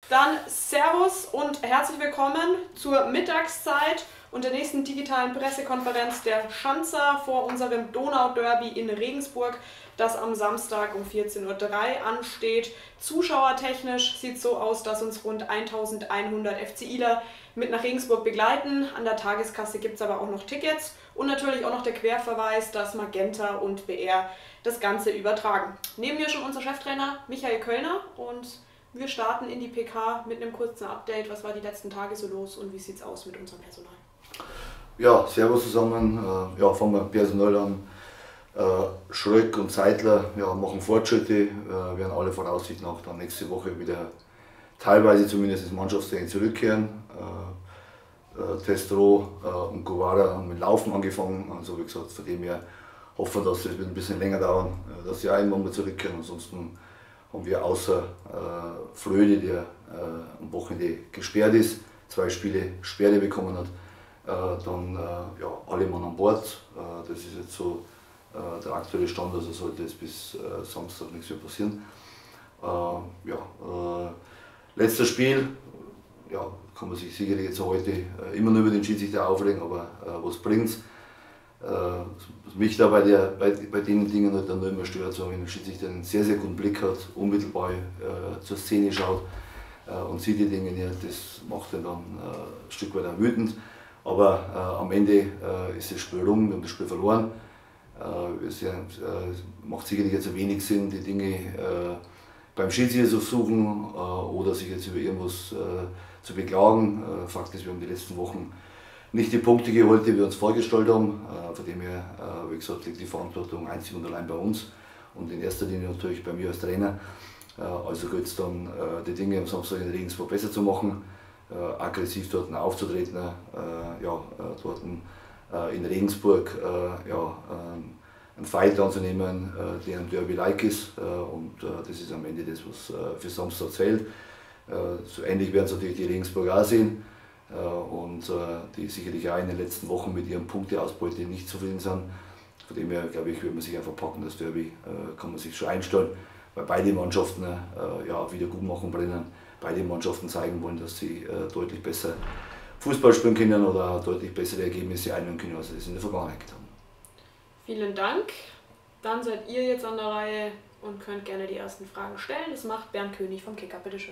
Dann Servus und herzlich willkommen zur Mittagszeit und der nächsten digitalen Pressekonferenz der Schanzer vor unserem Donau-Derby in Regensburg, das am Samstag um 14:03 Uhr ansteht. Zuschauertechnisch sieht es so aus, dass uns rund 1100 FCIler mit nach Regensburg begleiten. An der Tageskasse gibt es aber auch noch Tickets und natürlich auch noch der Querverweis, dass Magenta und BR das Ganze übertragen. Neben mir schon unser Cheftrainer Michael Kölner und wir starten in die PK mit einem kurzen Update. Was war die letzten Tage so los und wie sieht es aus mit unserem Personal? Ja, servus zusammen. Fangen wir Personal an. Schröck und Zeitler machen Fortschritte, werden alle Voraussicht nach dann nächste Woche wieder teilweise zumindest ins Mannschaftstraining zurückkehren. Testro und Guevara haben mit Laufen angefangen, also wie gesagt, von dem her hoffen wir, dass das wird ein bisschen länger dauern, dass sie irgendwann mal zurückkehren. Ansonsten haben wir außer Fröde, der am Wochenende gesperrt ist, 2 Spiele Sperre bekommen hat, dann alle Mann an Bord. Das ist jetzt so der aktuelle Stand, also sollte jetzt bis Samstag nichts mehr passieren. Letztes Spiel, kann man sich sicherlich jetzt heute immer nur über den Schiedsrichter aufregen, aber was bringt's? Was mich da bei den Dingen halt dann nur immer stört, so wenn der Schiedsrichter einen sehr, sehr guten Blick hat, unmittelbar zur Szene schaut und sieht die Dinge nicht, das macht ihn dann ein Stück weit auch wütend. Aber am Ende ist das Spiel rum, wir haben das Spiel verloren. Es macht sicherlich jetzt wenig Sinn, die Dinge beim Schiedsrichter zu suchen oder sich jetzt über irgendwas zu beklagen. Fakt ist, wir haben die letzten Wochen nicht die Punkte geholt, die wir uns vorgestellt haben. Von dem her, wie gesagt, liegt die Verantwortung einzig und allein bei uns und in erster Linie natürlich bei mir als Trainer. Also gilt es dann, die Dinge am Samstag in Regensburg besser zu machen, aggressiv dort aufzutreten, dort in Regensburg einen Fight anzunehmen, der ein Derby-like ist. Und das ist am Ende das, was für Samstag zählt. So ähnlich werden es natürlich die Regensburger auch sehen. Und die sicherlich auch in den letzten Wochen mit ihrem Punkteausbeute nicht zufrieden sind. Von dem her, glaube ich, wird man sich einfach packen, das Derby kann man sich schon einstellen, weil beide Mannschaften Wiedergutmachung brennen. Beide Mannschaften zeigen wollen, dass sie deutlich besser Fußball spielen können oder auch deutlich bessere Ergebnisse einholen können, als sie das in der Vergangenheit getan haben. Vielen Dank. Dann seid ihr jetzt an der Reihe und könnt gerne die ersten Fragen stellen. Das macht Bernd König vom Kicker, bitteschön.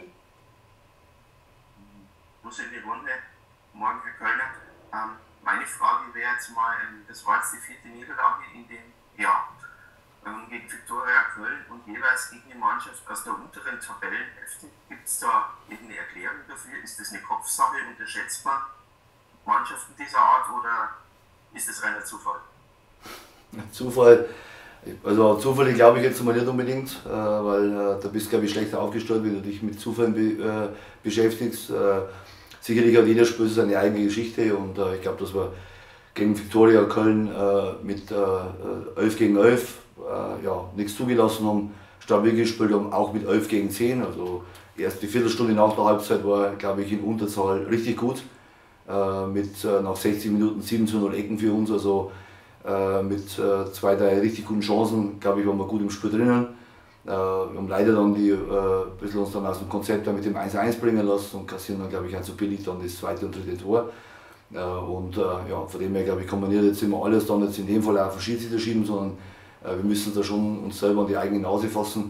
Grüße in die Runde. Morgen, Herr Kölner. Meine Frage wäre jetzt mal, das war jetzt die 4. Niederlage in dem Jahr gegen Viktoria Köln und jeweils gegen eine Mannschaft aus der unteren Tabellenhälfte. Gibt es da irgendeine Erklärung dafür? Ist das eine Kopfsache? Unterschätzt man Mannschaften dieser Art oder ist das reiner Zufall? Zufall. Also Zufälle glaube ich jetzt mal nicht unbedingt, weil da bist du, glaube ich, schlechter aufgestellt, wenn du dich mit Zufällen beschäftigst. Sicherlich hat jeder Spiel seine eigene Geschichte und ich glaube, dass wir gegen Viktoria Köln mit 11 gegen 11 nichts zugelassen haben, stabil gespielt haben, auch mit 11 gegen 10. Also erst die Viertelstunde nach der Halbzeit war, glaube ich, in Unterzahl richtig gut. Nach 60 Minuten 7:0 Ecken für uns, also mit 2, 3 richtig guten Chancen, glaube ich, waren wir gut im Spiel drinnen. Wir haben leider dann ein bisschen uns dann aus dem Konzept mit dem 1:1 bringen lassen und kassieren dann, glaube ich, auch zu billig dann das 2. und 3. Tor. Von dem her, glaube ich, kann man nicht jetzt immer alles dann jetzt in dem Fall auch auf den Schiedsrichter schieben, sondern wir müssen da schon uns selber an die eigene Nase fassen.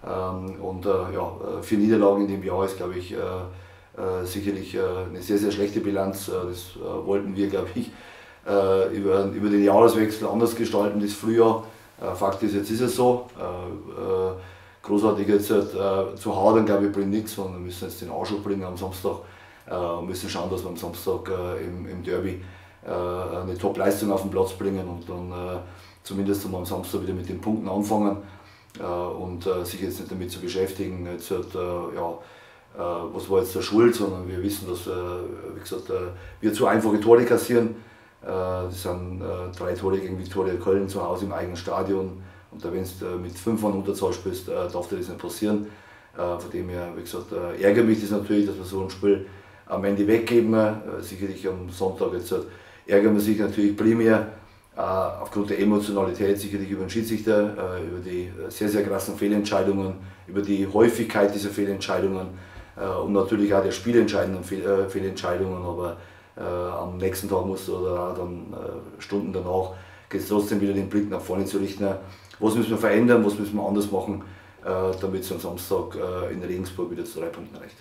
4 Niederlagen in dem Jahr ist, glaube ich, sicherlich eine sehr, sehr schlechte Bilanz. Das wollten wir, glaube ich, über den Jahreswechsel anders gestalten, das Frühjahr. Fakt ist, jetzt ist es so. Großartig jetzt zu hadern, glaube ich, bringt nichts, sondern wir müssen jetzt den Arsch bringen am Samstag. Müssen schauen, dass wir am Samstag im Derby eine Top-Leistung auf den Platz bringen und dann zumindest am Samstag wieder mit den Punkten anfangen und sich jetzt nicht damit zu beschäftigen, jetzt was war jetzt der Schuld, sondern wir wissen, dass wie gesagt, wir zu einfache Tore kassieren. Das sind 3 Tore gegen Viktoria Köln zu Hause im eigenen Stadion und da wenn du mit 5 Mann Unterzahl spielst, darf dir das nicht passieren. Von dem her, wie gesagt, ärgert mich das natürlich, dass wir so ein Spiel am Ende weggeben. Sicherlich am Sonntag jetzt ärgern wir sich natürlich primär aufgrund der Emotionalität sicherlich über den Schiedsrichter, über die sehr, sehr krassen Fehlentscheidungen, über die Häufigkeit dieser Fehlentscheidungen. und natürlich auch der spielentscheidenden Fehlentscheidungen, aber am nächsten Tag musst du oder auch dann Stunden danach geht es trotzdem wieder den Blick nach vorne zu richten. Was müssen wir verändern, was müssen wir anders machen, damit es am Samstag in Regensburg wieder zu 3 Punkten reicht.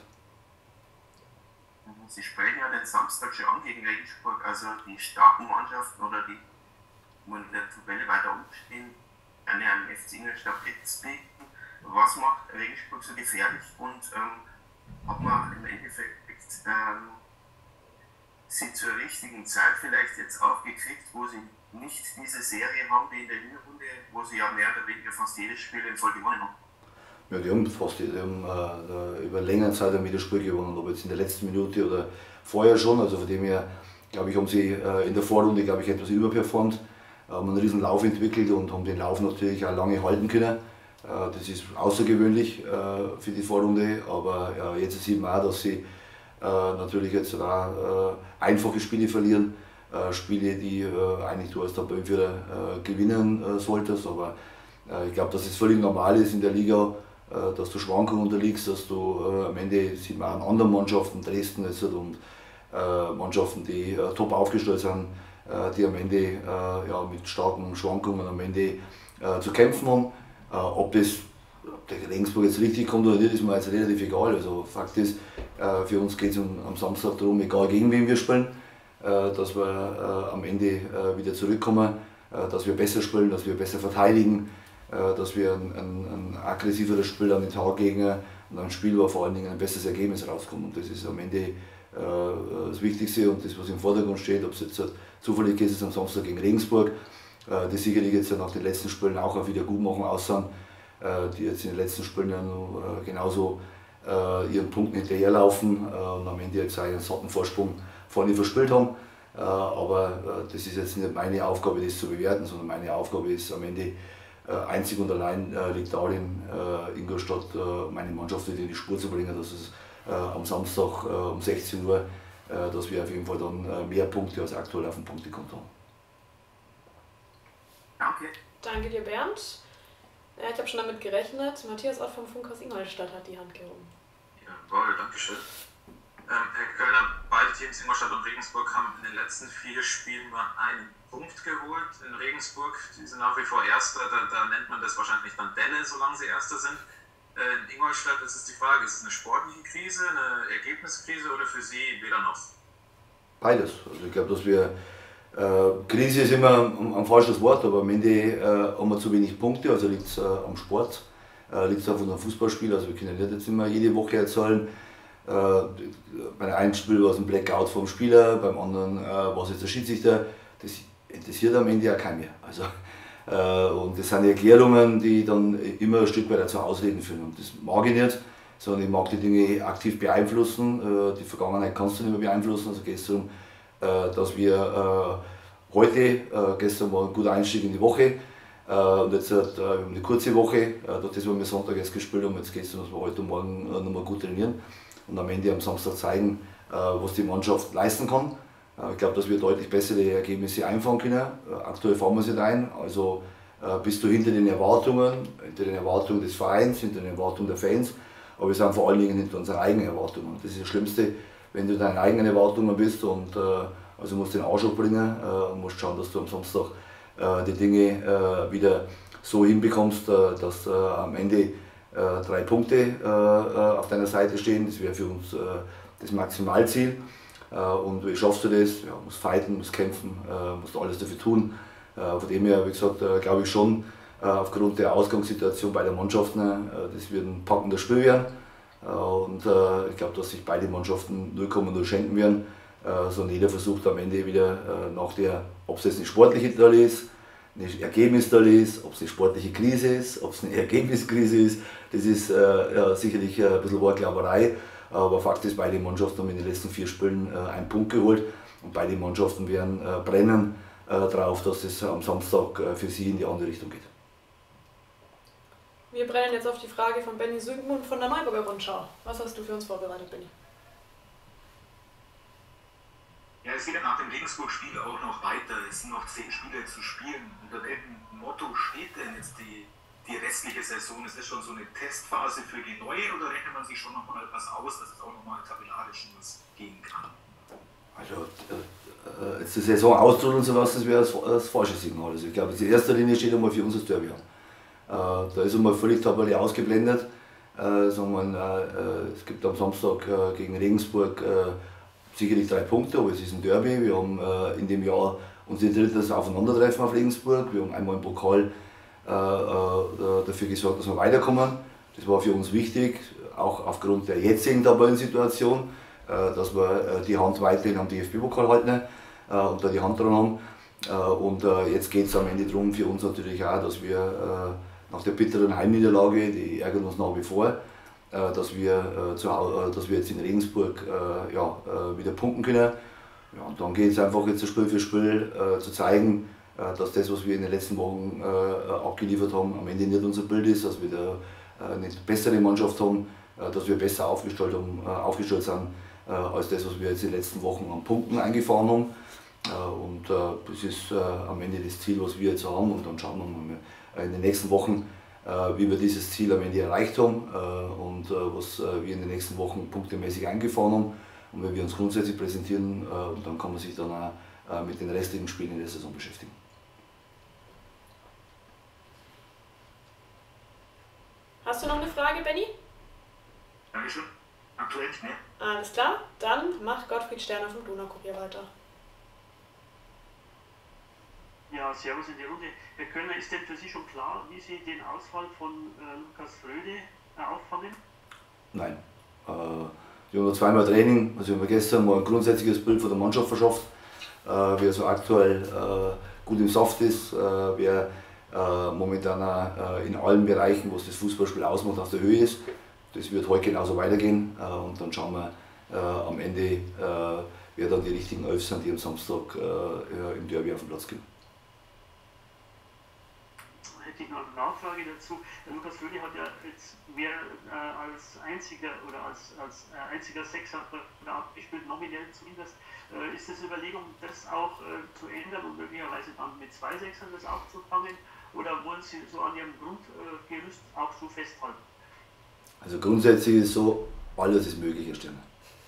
Sie sprechen ja den Samstag schon an gegen Regensburg, also die starken Mannschaften oder die, die in der Tabelle weiter oben stehen, eine am FC Ingolstadt Platz bieten. Was macht Regensburg so gefährlich und hat man im Endeffekt sie zur richtigen Zeit vielleicht jetzt aufgekriegt, wo sie nicht diese Serie haben wie in der Hinrunde, wo sie ja mehr oder weniger fast jedes Spiel in Folge gewonnen haben? Ja, die haben über längere Zeit ein Spiel gewonnen, ob jetzt in der letzten Minute oder vorher schon. Also von dem her, glaube ich, haben sie in der Vorrunde, glaube ich, etwas überperformt, haben einen riesen Lauf entwickelt und haben den Lauf natürlich auch lange halten können. Das ist außergewöhnlich für die Vorrunde, aber jetzt sieht man auch, dass sie natürlich jetzt auch einfache Spiele verlieren. Spiele, die eigentlich du als Tabellenführer gewinnen solltest, aber ich glaube, dass es völlig normal ist in der Liga, dass du Schwankungen unterliegst, dass du am Ende, sieht man an anderen Mannschaften, Dresden jetzt und Mannschaften, die top aufgestellt sind, die am Ende mit starken Schwankungen am Ende zu kämpfen haben. Ob der Regensburg jetzt richtig kommt oder nicht, ist mir jetzt relativ egal. Also Fakt ist, für uns geht es am Samstag darum, egal gegen wen wir spielen, dass wir am Ende wieder zurückkommen, dass wir besser spielen, dass wir besser verteidigen, dass wir ein aggressiveres Spiel an den Tag legen und ein Spiel, wo vor allen Dingen ein besseres Ergebnis rauskommt. Und das ist am Ende das Wichtigste und das, was im Vordergrund steht. Ob es jetzt zufällig ist, am Samstag gegen Regensburg, die sicherlich jetzt nach den letzten Spielen auch auf Wiedergutmachung aussahen, die jetzt in den letzten Spielen ja noch, genauso ihren Punkten hinterherlaufen und am Ende jetzt einen satten Vorsprung vorne verspielt haben. Aber das ist jetzt nicht meine Aufgabe, das zu bewerten, sondern meine Aufgabe ist am Ende einzig und allein liegt darin, Ingolstadt, meine Mannschaft wieder in die Spur zu bringen, dass es am Samstag um 16 Uhr, dass wir auf jeden Fall dann mehr Punkte als aktuell auf dem Punktekonto haben. Danke. Danke dir, Bernd. Ja, ich habe schon damit gerechnet. Matthias Ott vom Funkhaus Ingolstadt hat die Hand gehoben. Jawohl, danke schön. Herr Kölner, beide Teams, Ingolstadt und Regensburg, haben in den letzten 4 Spielen nur einen Punkt geholt. In Regensburg, die sind nach wie vor Erster, da nennt man das wahrscheinlich dann Delle, solange sie Erster sind. In Ingolstadt ist es die Frage, ist es eine sportliche Krise, eine Ergebniskrise oder für Sie weder noch? Beides. Also ich glaube, dass wir Krise ist immer ein falsches Wort, aber am Ende haben wir zu wenig Punkte, also liegt es am Sport, liegt es auf unserem Fußballspiel, also wir können nicht jetzt immer jede Woche erzählen. Bei einem einen Spiel war es ein Blackout vom Spieler, beim anderen war es jetzt der Schiedsrichter, das interessiert am Ende ja keinen mehr. Also, und das sind Erklärungen, die dann immer ein Stück weit zu Ausreden führen und das mag ich nicht, sondern ich mag die Dinge aktiv beeinflussen, die Vergangenheit kannst du nicht mehr beeinflussen, also geht es darum, dass wir heute, gestern war ein guter Einstieg in die Woche und jetzt eine kurze Woche, durch das, was wir Sonntag erst gespielt haben, jetzt geht es darum, dass wir heute und morgen nochmal gut trainieren und am Ende am Samstag zeigen, was die Mannschaft leisten kann. Ich glaube, dass wir deutlich bessere Ergebnisse einfahren können. Aktuell fahren wir sie nicht ein, also bist du hinter den Erwartungen des Vereins, hinter den Erwartungen der Fans, aber wir sind vor allen Dingen hinter unseren eigenen Erwartungen. Und das ist das Schlimmste, wenn du deine eigenen Erwartungen bist und also musst den Arsch hochbringen und musst schauen, dass du am Samstag die Dinge wieder so hinbekommst, dass am Ende 3 Punkte auf deiner Seite stehen. Das wäre für uns das Maximalziel. Und wie schaffst du das? Ja, musst fighten, musst kämpfen, musst alles dafür tun. Von dem her, wie gesagt, glaube ich schon, aufgrund der Ausgangssituation bei den Mannschaften, das wird ein packendes Spiel werden. Und ich glaube, dass sich beide Mannschaften 0,0 schenken werden, sondern jeder versucht am Ende wieder nach der, ob es jetzt eine sportliche Dalle ist, eine Ergebnisdalle ist, ob es eine sportliche Krise ist, ob es eine Ergebniskrise ist, das ist sicherlich ein bisschen Wortklauberei, aber Fakt ist, beide Mannschaften haben in den letzten 4 Spielen einen Punkt geholt und beide Mannschaften werden brennen darauf, dass es am Samstag für sie in die andere Richtung geht. Wir brennen jetzt auf die Frage von Benny Süngmund von der Neuburger Rundschau. Was hast du für uns vorbereitet, Benny? Ja, es geht ja nach dem Regensburg-Spiel auch noch weiter. Es sind noch 10 Spiele zu spielen. Unter welchem Motto steht denn jetzt die die restliche Saison? Ist das schon so eine Testphase für die neue oder rechnet man sich schon nochmal was aus, dass es auch nochmal tabellarisch was gehen kann? Also jetzt die Saison ausdrücken zu lassen, das wäre das falsche Signal. Also ich glaube, in erster Linie steht einmal für uns das Derby an. Da ist einmal völlig Tabelle ausgeblendet. Es gibt am Samstag gegen Regensburg sicherlich 3 Punkte, aber es ist ein Derby. Wir haben in dem Jahr unser drittes Aufeinandertreffen auf Regensburg. Wir haben einmal im Pokal dafür gesorgt, dass wir weiterkommen. Das war für uns wichtig, auch aufgrund der jetzigen Tabellensituation, dass wir die Hand weiterhin am DFB-Pokal halten und da die Hand dran haben. Und jetzt geht es am Ende darum für uns natürlich auch, dass wir nach der bitteren Heimniederlage, die ärgert uns nach wie vor, dass wir jetzt in Regensburg wieder punkten können. Ja, und dann geht es einfach jetzt Spiel für Spiel zu zeigen, dass das, was wir in den letzten Wochen abgeliefert haben, am Ende nicht unser Bild ist, dass wir da eine bessere Mannschaft haben, dass wir besser aufgestellt sind als das, was wir jetzt in den letzten Wochen an Punkten eingefahren haben. Und das ist am Ende das Ziel, was wir jetzt haben. Und dann schauen wir mal in den nächsten Wochen, wie wir dieses Ziel am Ende erreicht haben und was wir in den nächsten Wochen punktemäßig eingefahren haben. Und wenn wir uns grundsätzlich präsentieren, und dann kann man sich dann auch mit den restlichen Spielen in der Saison beschäftigen. Hast du noch eine Frage, Benni? Dankeschön. Aktuell nicht mehr. Alles klar, dann macht Gottfried Sterner vom Donaukurier weiter. Ja, servus in die Runde. Herr Kölner, ist denn für Sie schon klar, wie Sie den Ausfall von Lukas Fröde auffangen? Nein. Wir haben noch zweimal Training, also wir haben gestern mal ein grundsätzliches Bild von der Mannschaft verschafft, wer so aktuell gut im Saft ist, wer momentan auch in allen Bereichen, was das Fußballspiel ausmacht, auf der Höhe ist. Das wird heute genauso weitergehen und dann schauen wir am Ende, wer dann die richtigen 11 sind, die am Samstag im Derby auf den Platz gehen. Hätte ich noch eine Nachfrage dazu. Der Lukas Fröde hat ja jetzt als einziger oder als einziger Sechser abgespielt, nominell zumindest. Ist das eine Überlegung, das auch zu ändern und möglicherweise dann mit 2 Sechsern das aufzufangen? Oder wollen Sie so an Ihrem Grundgerüst auch so festhalten? Also grundsätzlich ist so, alles ist möglich, Herr Sterner.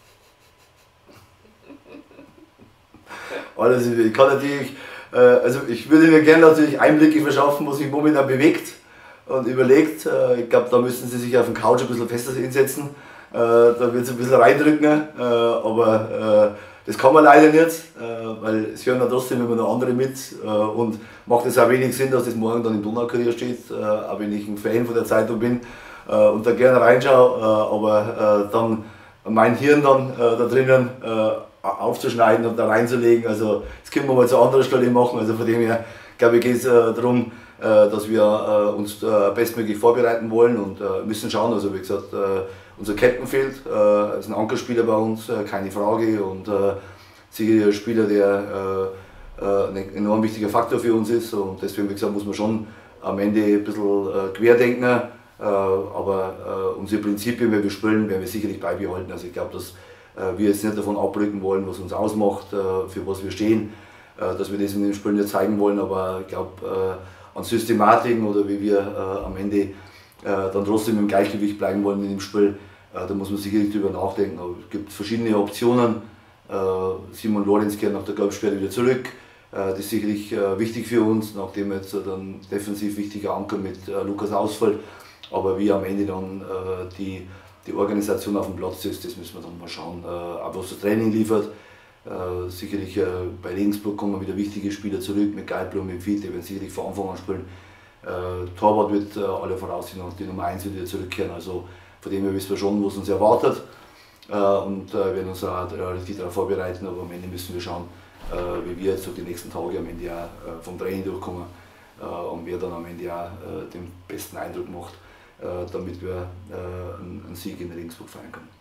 Alles ist möglich. Ich kann natürlich, also ich würde Ihnen gerne natürlich Einblicke verschaffen, was sich momentan bewegt und überlegt. Ich glaube, da müssen Sie sich auf den Couch ein bisschen fester hinsetzen. Da wird es ein bisschen reindrücken, aber das kann man leider nicht, weil es hören ja trotzdem immer noch andere mit und macht es auch wenig Sinn, dass das morgen dann im Donaukurier steht, auch wenn ich ein Fan von der Zeitung bin und da gerne reinschaue, aber dann mein Hirn dann da drinnen aufzuschneiden und da reinzulegen, also das können wir mal zu anderer Stelle machen, also von dem her glaube ich geht es darum, dass wir uns bestmöglich vorbereiten wollen und müssen schauen, also wie gesagt, unser Captain fehlt, ist ein Ankerspieler bei uns, keine Frage und sicher ein Spieler, der ein enorm wichtiger Faktor für uns ist und deswegen wie gesagt, muss man schon am Ende ein bisschen querdenken, aber unsere Prinzipien, wenn wir spielen, werden wir sicherlich beibehalten. Also ich glaube, dass wir jetzt nicht davon abrücken wollen, was uns ausmacht, für was wir stehen, dass wir das in den Spielen nicht zeigen wollen, aber ich glaube an Systematiken oder wie wir am Ende dann trotzdem im Gleichgewicht bleiben wollen in dem Spiel, da muss man sicherlich drüber nachdenken. Aber es gibt verschiedene Optionen. Simon Lorenz kehrt nach der Gelbsperre wieder zurück. Das ist sicherlich wichtig für uns, nachdem jetzt dann defensiv wichtiger Anker mit Lukas ausfällt. Aber wie am Ende dann die Organisation auf dem Platz ist, das müssen wir dann mal schauen, auch was das Training liefert. Sicherlich bei Regensburg kommen wieder wichtige Spieler zurück, mit Geilblum, mit Fiete, die werden sicherlich von Anfang an spielen. Torwart wird alle Voraussichten die Nummer 1 wird wieder zurückkehren, also von dem her wissen wir schon, was uns erwartet und werden uns auch richtig darauf vorbereiten, aber am Ende müssen wir schauen, wie wir jetzt durch die nächsten Tage am Ende auch vom Training durchkommen und wer dann am Ende auch den besten Eindruck macht, damit wir einen Sieg in Regensburg feiern können.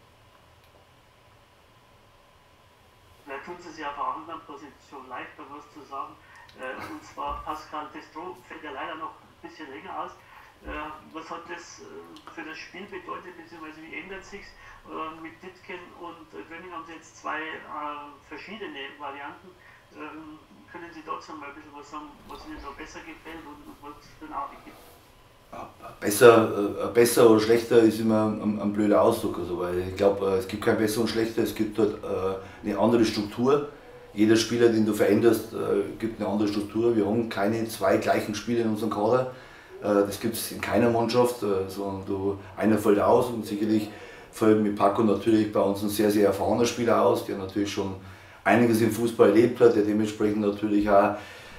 Vielleicht tun Sie sich auf einer anderen Position leichter, was zu sagen. Und zwar Pascal Testro fällt ja leider noch ein bisschen länger aus. Was hat das für das Spiel bedeutet, beziehungsweise wie ändert sich es? Mit Ditken und Gröning haben Sie jetzt 2 verschiedene Varianten. Können Sie dazu mal ein bisschen was sagen, was Ihnen da besser gefällt und was es für eine Art gibt? Besser oder schlechter ist immer ein blöder Ausdruck. Also, weil ich glaube, es gibt kein besser und schlechter, es gibt dort eine andere Struktur. Jeder Spieler, den du veränderst, gibt eine andere Struktur. Wir haben keine zwei gleichen Spieler in unserem Kader. Das gibt es in keiner Mannschaft, sondern einer fällt aus und sicherlich fällt mit Paco natürlich bei uns ein sehr, sehr erfahrener Spieler aus, der natürlich schon einiges im Fußball erlebt hat, der dementsprechend natürlich auch,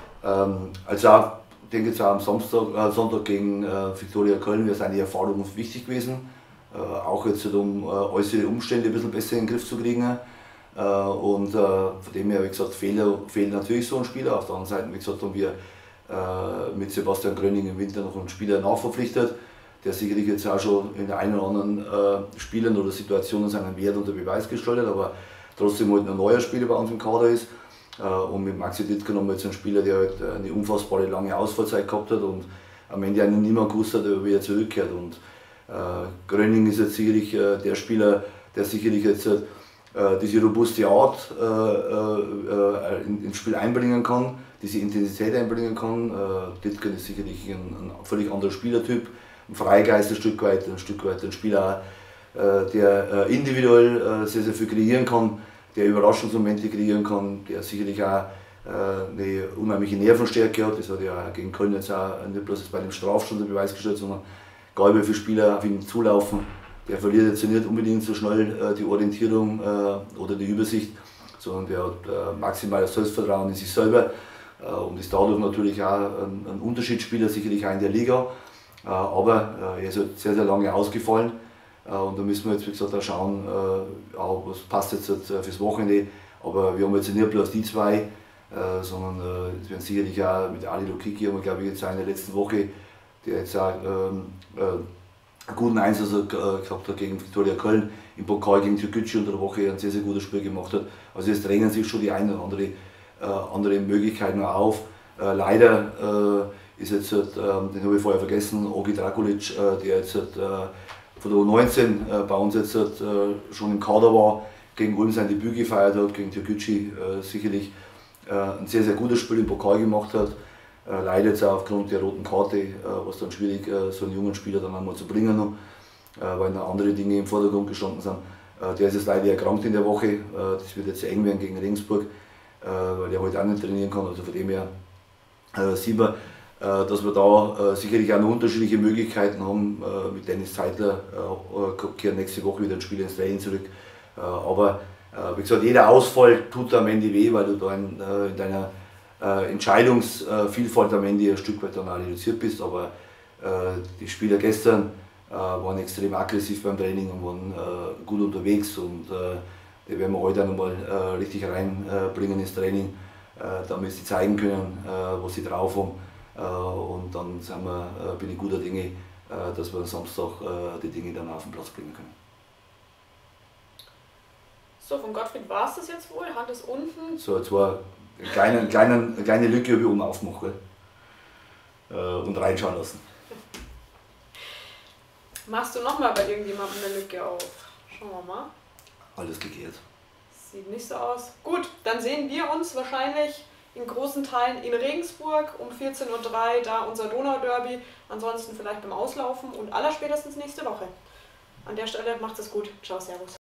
ich denke jetzt auch am Sonntag gegen Viktoria Köln wäre seine Erfahrung wichtig gewesen, auch jetzt um äußere Umstände ein bisschen besser in den Griff zu kriegen. Und von dem her, wie gesagt, fehlt natürlich so ein Spieler. Auf der anderen Seite, wie gesagt, haben wir mit Sebastian Gröning im Winter noch einen Spieler nachverpflichtet, der sicherlich jetzt auch schon in der einen oder anderen Spielen oder Situationen seinen Wert unter Beweis gestellt hat, aber trotzdem halt ein neuer Spieler bei uns im Kader ist. Und mit Maxi Dittgen haben wir jetzt einen Spieler, der halt eine unfassbare lange Ausfallzeit gehabt hat und am Ende eigentlich niemand gewusst hat, wie er zurückkehrt. Und Gröning ist jetzt sicherlich der Spieler, der sicherlich jetzt diese robuste Art ins Spiel einbringen kann, diese Intensität einbringen kann. Dittgen ist sicherlich ein völlig anderer Spielertyp, ein Freigeist ein Stück weit ein Spieler, der individuell sehr, sehr viel kreieren kann, der Überraschungsmomente kreieren kann, der sicherlich auch eine unheimliche Nervenstärke hat. Das hat ja auch gegen Köln jetzt auch nicht bloß bei dem Strafstand unter Beweis gestellt, sondern egal wie viele Spieler auf ihn zulaufen, der verliert jetzt nicht unbedingt so schnell die Orientierung oder die Übersicht, sondern der hat maximales Selbstvertrauen in sich selber und ist dadurch natürlich auch ein Unterschiedsspieler, sicherlich auch in der Liga. Aber er ist halt sehr, sehr lange ausgefallen und da müssen wir jetzt, wie gesagt, auch schauen, was passt jetzt fürs Wochenende. Aber wir haben jetzt nicht bloß die zwei, sondern es werden sicherlich auch mit Ali Lokiki, haben wir, glaube ich, jetzt auch in der letzten Woche, der jetzt auch einen guten Einsatz gehabt hat gegen Viktoria Köln, im Pokal gegen Türkgücü unter der Woche ein sehr, sehr gutes Spiel gemacht hat. Also es drängen sich schon die eine oder andere Möglichkeiten auf. Leider ist jetzt, den habe ich vorher vergessen, Ogi Drakulic, der jetzt von der U19 bei uns jetzt schon im Kader war, gegen Ulm sein Debüt gefeiert hat, gegen Türkgücü sicherlich ein sehr, sehr gutes Spiel im Pokal gemacht hat. Leider jetzt auch aufgrund der roten Karte, was dann schwierig, so einen jungen Spieler dann einmal zu bringen noch, weil noch andere Dinge im Vordergrund gestanden sind. Der ist jetzt leider erkrankt in der Woche, das wird jetzt eng werden gegen Regensburg, weil der heute auch nicht trainieren kann, also von dem her sieht man, dass wir da sicherlich auch noch unterschiedliche Möglichkeiten haben. Mit Dennis Zeitler kehrt nächste Woche wieder ein Spieler ins Training zurück. Aber wie gesagt, jeder Ausfall tut am Ende weh, weil du da in deiner Entscheidungsvielfalt am Ende ein Stück weit dann auch reduziert bist. Aber die Spieler gestern waren extrem aggressiv beim Training und waren gut unterwegs. Und die werden wir heute auch nochmal richtig reinbringen ins Training, damit sie zeigen können, was sie drauf haben. Und dann bin ich guter Dinge, dass wir am Samstag die Dinge dann auf den Platz bringen können. So, von Gottfried war es das jetzt wohl. Hand ist unten. So, jetzt war eine kleine Lücke, habe ich oben aufgemacht und reinschauen lassen. Machst du nochmal bei irgendjemandem eine Lücke auf? Schauen wir mal. Alles gekehrt. Sieht nicht so aus. Gut, dann sehen wir uns wahrscheinlich in großen Teilen in Regensburg um 14:03 Uhr, da unser Donau-Derby. Ansonsten vielleicht beim Auslaufen und allerspätestens nächste Woche. An der Stelle macht es gut. Ciao, servus.